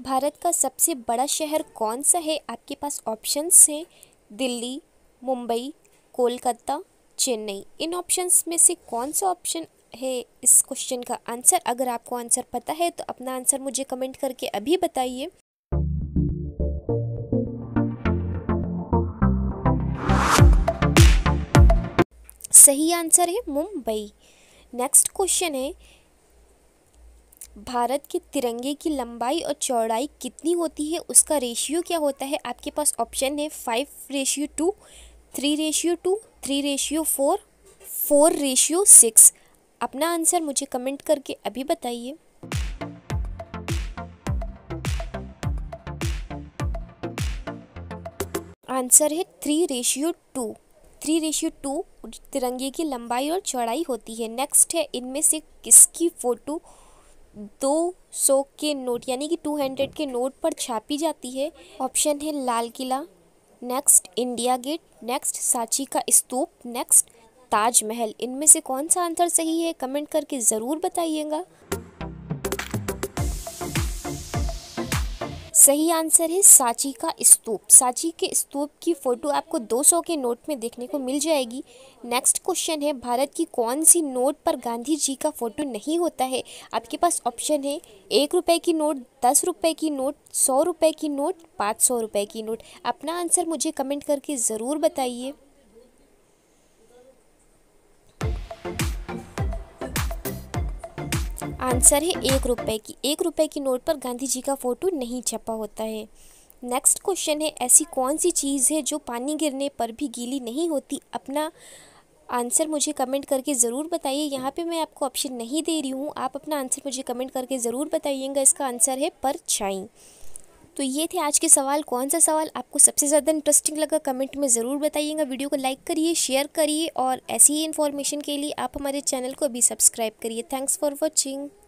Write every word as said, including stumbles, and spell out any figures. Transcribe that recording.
भारत का सबसे बड़ा शहर कौन सा है? आपके पास ऑप्शंस हैं दिल्ली, मुंबई, कोलकाता, चेन्नई। इन ऑप्शंस में से कौन सा ऑप्शन है इस क्वेश्चन का आंसर? अगर आपको आंसर पता है तो अपना आंसर मुझे कमेंट करके अभी बताइए। सही आंसर है मुंबई। नेक्स्ट क्वेश्चन है, भारत के तिरंगे की लंबाई और चौड़ाई कितनी होती है? उसका रेशियो क्या होता है? आपके पास ऑप्शन है five ratio two, three ratio two, three ratio four, four ratio six. अपना आंसर मुझे कमेंट करके अभी बताइए। आंसर है three ratio two. Three ratio two तिरंगे की लंबाई और चौड़ाई होती है। नेक्स्ट है, इनमें से किसकी फ़ोटो दो सौ के नोट यानी कि टू हंड्रेड के नोट पर छापी जाती है? ऑप्शन है Lal Qila, next India gate, next Sanchi का स्तूप, नेक्स्ट ताजमहल। इनमें से कौन सा आंसर सही है? कमेंट करके ज़रूर बताइएगा। सही आंसर है सांची का स्तूप। सांची के स्तूप की फ़ोटो आपको दो सौ के नोट में देखने को मिल जाएगी। नेक्स्ट क्वेश्चन है, भारत की कौन सी नोट पर गांधी जी का फ़ोटो नहीं होता है? आपके पास ऑप्शन है एक रुपए की नोट, दस रुपए की नोट, सौ रुपए की नोट, पाँच सौ रुपए की नोट। अपना आंसर मुझे कमेंट करके ज़रूर बताइए। आंसर है एक रुपए की। एक रुपए की नोट पर गांधी जी का फ़ोटो नहीं छपा होता है। नेक्स्ट क्वेश्चन है, ऐसी कौन सी चीज़ है जो पानी गिरने पर भी गीली नहीं होती? अपना आंसर मुझे कमेंट करके ज़रूर बताइए। यहाँ पे मैं आपको ऑप्शन नहीं दे रही हूँ, आप अपना आंसर मुझे कमेंट करके ज़रूर बताइएगा। इसका आंसर है परछाई। तो ये थे आज के सवाल। कौन सा सवाल आपको सबसे ज़्यादा इंटरेस्टिंग लगा कमेंट में ज़रूर बताइएगा। वीडियो को लाइक करिए, शेयर करिए और ऐसी ही इन्फॉर्मेशन के लिए आप हमारे चैनल को अभी सब्सक्राइब करिए। Thanks for watching.